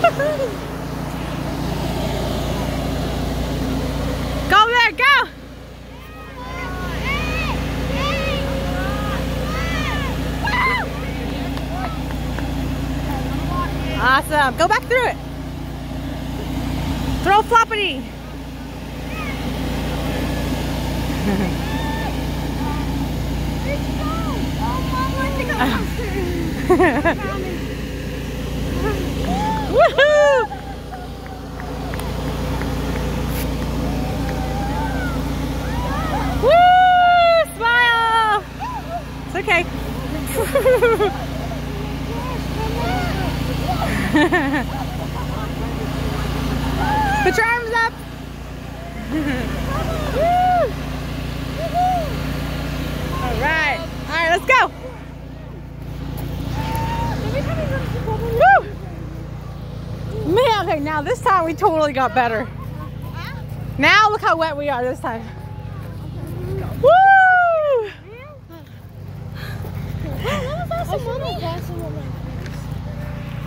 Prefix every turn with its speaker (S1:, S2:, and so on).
S1: Go there, go! Awesome. Go back through it. Throw floppity. Woohoo! Woo! Smile! It's okay. Put your arms up. All right, let's go. Woo! Man, okay, now this time we totally got better. Now look how wet we are this time. Woo!